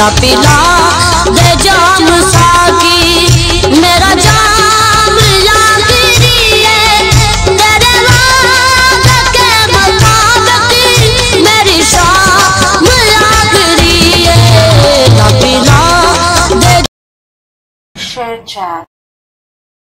ला पिला दे जाम साकी मेरा जाम यागिरी है तेरे वादे के मुताबिक मेरी शाम यागिरी है ला पिला दे। Share chat.